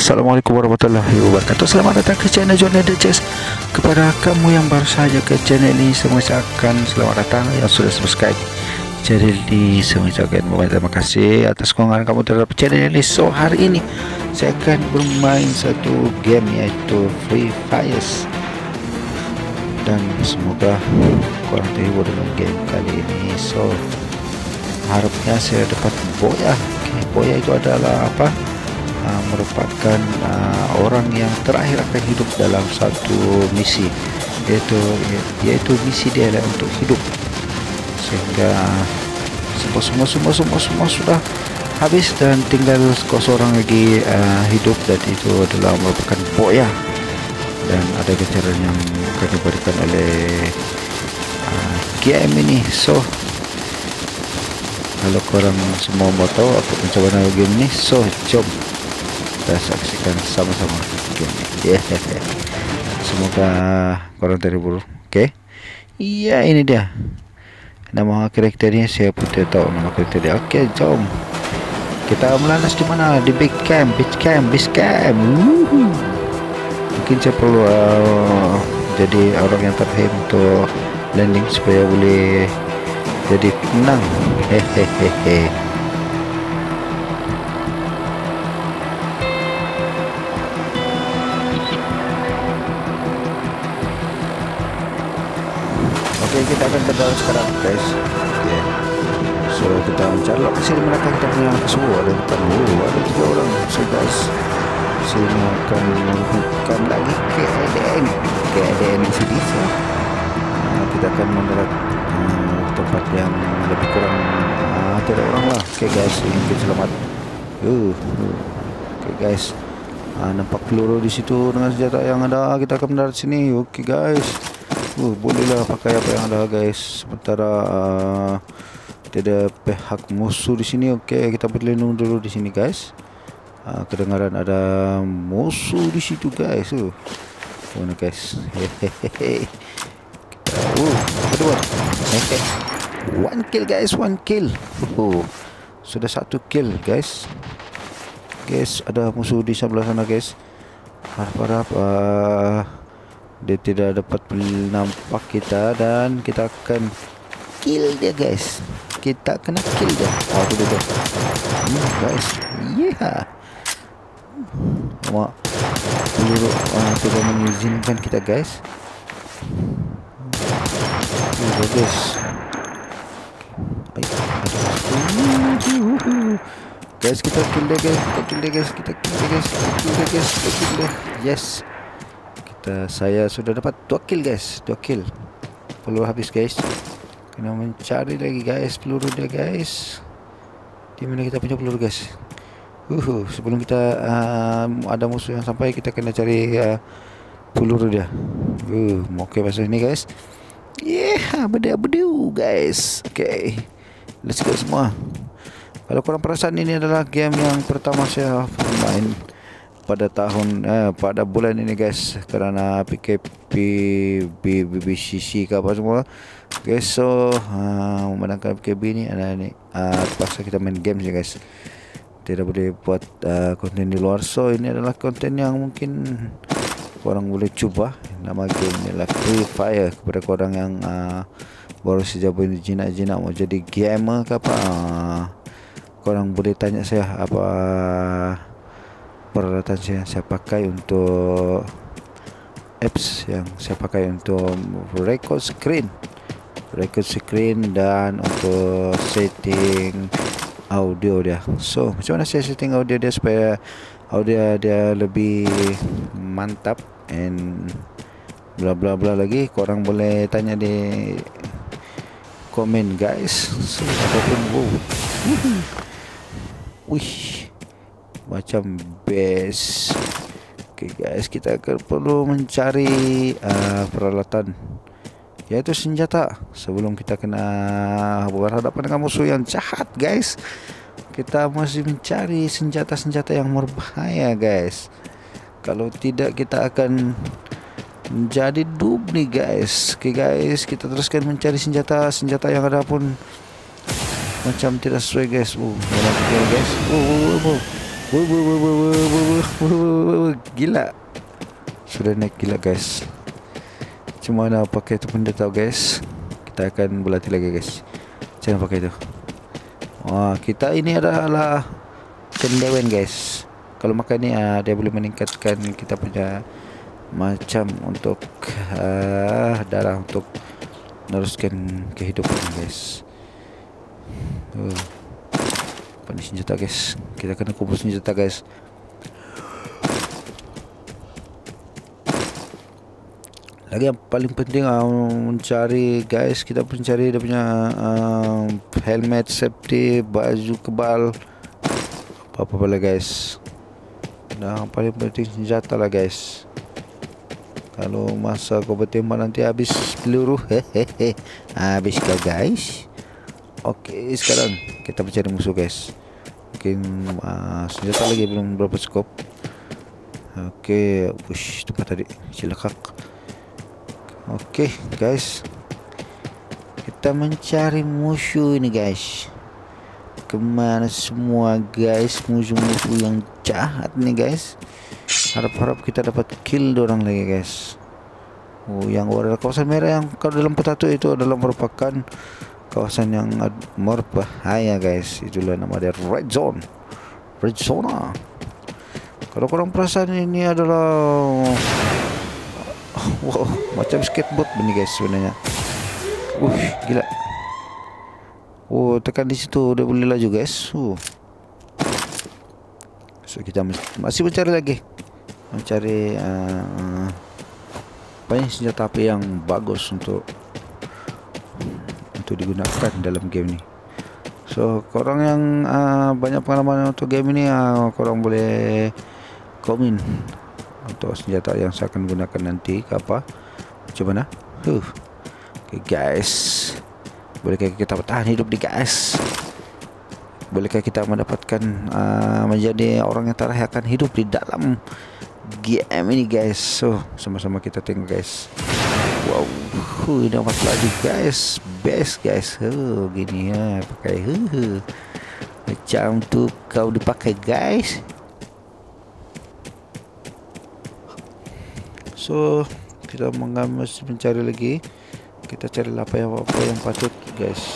Assalamualaikum warahmatullahi wabarakatuh. Selamat datang ke channel Johnny The Chess. Kepada kamu yang baru saja ke channel ini, saya mengucapkan selamat datang. Yang sudah subscribe channel ini, saya mengucapkan terima kasih atas dukungan kamu terhadap channel ini. So hari ini saya akan bermain satu game, yaitu Free Fire, dan semoga korang terhibur dengan game kali ini. So harapnya saya dapat Boya. Boya itu adalah apa? Merupakan orang yang terakhir akan hidup dalam satu misi, yaitu misi dia adalah untuk hidup, sehingga semua sudah habis dan tinggal seorang lagi hidup, dan itu adalah merupakan Boya, dan ada ganjaran yang akan diberikan oleh game ini. So kalau korang semua mau tahu apa macam mana game ini, so jom kita saksikan sama-sama game ini. Semoga korang terhibur. Oke. Iya, ini dia nama karakternya. Saya pun tidak tahu nama karakter dia. Oke, jom kita melanas di mana? Di base camp. Mungkin saya perlu jadi orang yang terakhir untuk landing supaya boleh jadi menang. Hehehe. Oke, kita akan ke dalam sekarang, guys. Oke. So kita mencari lokasi di mana kita punya semua. Ada depan, ada 3 orang. So guys, sini akan bukan lagi keadaan di sini. So kita akan mendarat tempat yang lebih kurang tidak orang lah. Oke guys, ingin selamat. Oke guys, nampak peluru di situ dengan senjata yang ada. Kita akan mendarat sini. Oke guys, bolehlah pakai apa yang ada guys. Sementara tidak pihak musuh di sini. Oke, kita berlindung dulu di sini guys. Kedengaran ada musuh di situ guys. Mana guys? Hehehe. Kedua. One kill guys, one kill. Sudah 1 kill guys. Guys, ada musuh di sebelah sana guys. Harap dia tidak dapat nampak kita, dan kita akan kill dia guys. Kita kena kill dia. Itu dia guys. Yeah. Peluru tidak mengizinkan kita guys. Bagus. Guys, kita kill dia guys. Kita kill dia. Yes. Saya sudah dapat 2 kill guys. 2 kill. Peluru habis guys. Kena mencari lagi guys peluru dia guys. Di mana kita punya peluru guys? Sebelum kita ada musuh yang sampai, kita kena cari peluru dia. Oke, pasal ini guys. Yeah, bedu guys. Oke, let's go semua. Kalau korang perasan, ini adalah game yang pertama saya main pada bulan ini guys, kerana PKP BBCC ke apa semua guys. So memenangkan PKP ini terpaksa kita main game ya guys. Tidak boleh buat konten di luar. So ini adalah konten yang mungkin korang boleh cuba. Nama game ini adalah Free Fire. Kepada korang yang baru saja berjinak-jinak mau jadi gamer ke apa, korang boleh tanya saya apa peralatan saya pakai untuk apps yang saya pakai untuk record screen, dan untuk setting audio dia. So macam mana saya setting audio dia supaya audio dia lebih mantap and bla bla bla lagi, korang boleh tanya di komen guys. So apapun, macam best. Oke guys, kita akan perlu mencari peralatan, yaitu senjata, sebelum kita kena berhadapan dengan musuh yang jahat guys. Kita masih mencari senjata-senjata yang berbahaya guys. Kalau tidak, kita akan menjadi noob nih guys. Oke guys, kita teruskan mencari senjata yang ada pun macam tidak sesuai guys. Guys. Gila. Sudah naik gila guys. Cuma nak pakai tu pun dah tahu guys. Kita akan berlatih lagi guys. Jangan pakai itu. Wah, kita ini adalah cendewan guys. Kalau makan ni dia boleh meningkatkan kita punya macam untuk darah untuk meneruskan kehidupan guys. Apa ni senjata guys? Kita kena kumpul senjata guys. Lagi yang paling penting mencari guys, kita pun cari dia punya helmet safety, baju kebal, apa-apa lah guys. Nah, paling penting senjata lah guys. Kalau masa kau bertembak nanti habis peluru, habis kau guys. Okey, sekarang kita mencari musuh guys. Mungkin senjata lagi belum berapa skop. Okey, push tempat tadi cilakak. Okey guys, kita mencari musuh ini guys. Kemana semua guys musuh-musuh yang jahat nih guys. Harap-harap kita dapat kill dorang lagi guys. Oh, yang warna kawasan merah yang kalau dalam peta itu adalah merupakan kawasan yang berbahaya guys. Itulah nama dia red zone. Red zona. Kalau korang perasan ini adalah wow, macam skateboard begini guys sebenarnya. Gila. Oh, tekan di situ dia boleh laju guys. So kita masih mencari lagi. Mencari banyak senjata api yang bagus untuk digunakan dalam game ini. So korang yang banyak pengalaman untuk game ini, korang boleh komen untuk senjata yang saya akan gunakan nanti ke apa, macam mana. Okay guys, bolehkah kita bertahan hidup di guys? Bolehkah kita mendapatkan menjadi orang yang terakhir akan hidup di dalam game ini guys? So sama-sama kita tengok guys. Wow, dapat lagi guys, best guys. Gini ya, pakai macam tu kau dipakai guys. So kita masih mencari lagi. Kita cari apa yang patut guys.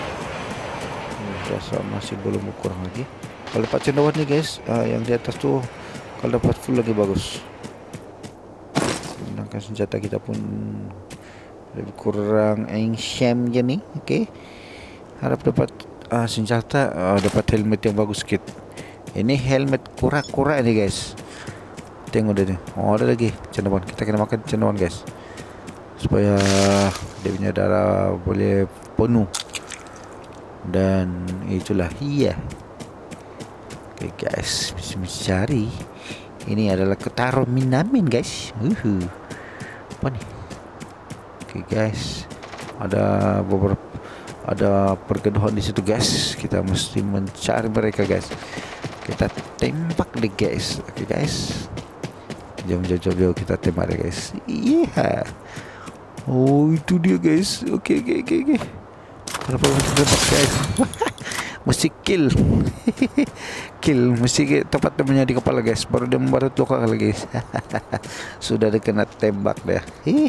Rasa masih belum kurang lagi. Kalau dapat cendawan ni guys, yang di atas tu kalau dapat full lagi bagus. Sedangkan senjata kita pun lebih kurang ancient je ni. Okay, harap dapat senjata, dapat helmet yang bagus sikit. Ini helmet kura-kura ni guys. Tengok dia ni. Oh, ada lagi cendawan. Kita kena makan cendawan guys, supaya dia punya darah boleh penuh. Dan itulah iya. Okay guys, bisa mencari. Ini adalah Kotaro Minamin guys. Apa ni? Okay guys, ada beberapa pergeduhan di situ guys. Kita mesti mencari mereka guys. Kita tembak deh guys. Okay guys, jom kita tembak deh guys. Iya. Oh, itu dia guys. Okay. Kenapa tembak guys? Mesti kill. Kill mesti tepat temannya di kepala guys, baru dia membarat luka lagi guys. Sudah dia kena tembak dia.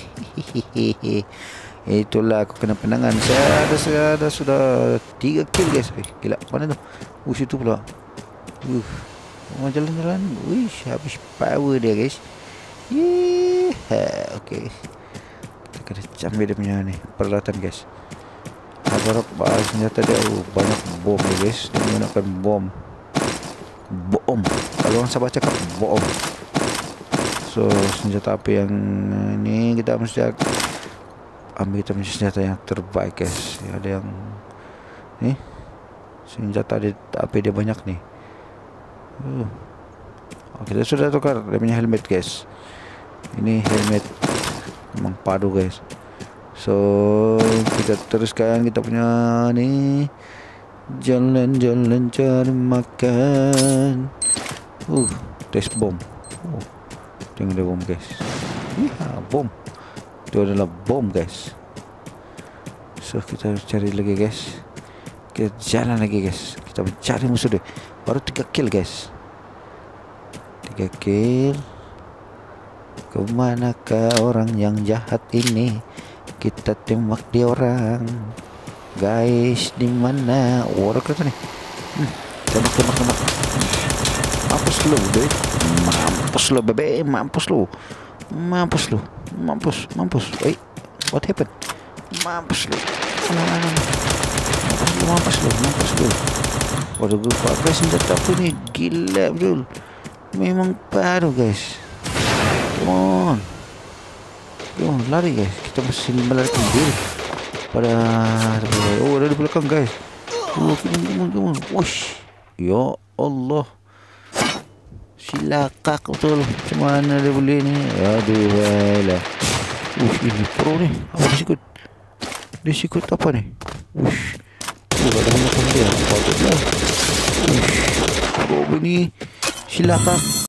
Itulah aku kena penangan. Saya ada sudah 3 kill guys. Gila, mana tu? Situ pula. Jalan-jalan. Habis power dia guys. Okay, kita kena cambil dia punya ni peralatan guys. Harap senjata dia banyak bom ni guys. Dia menggunakan bom. Kalau orang Sabah cakap bom. So senjata api yang ni kita mesti ambil kita punya senjata yang terbaik guys. Ada yang ni senjata api dia banyak ni. Kita sudah tukar dia punya helmet guys. Ini helmet memang padu guys. So kita teruskan kita punya ni jalan-jalan cari makan. Test bom. Tengok dia bom guys. Bom. Itu adalah bom guys. So kita cari lagi guys. Kita jalan lagi guys. Kita mencari musuh dia. Baru 3 kill guys. 3 kill. Kemanakah orang yang jahat ini? Kita tembak dia orang. Guys, di mana? Orang kata nih. Tembak. Mampus lu, bebe. Mampus lu, bebe. Mampus lu. Mampus. What happened? Mampus lu. Mampus lu. Waduh, gue pakai senjata aku nih. Gila, betul. Memang baru, guys. Come on, lari guys. Kita mesti melarikan diri pada. Oh, ada di belakang guys. Come on. Wush. Ya Allah. Silakak betul. Mana dia boleh ni? Aduh, baiklah. Ini pro ni. Apa dia sikut apa ni? Wush. Ada banyak dia. Patutlah. Wush. Pro ni. Silakak.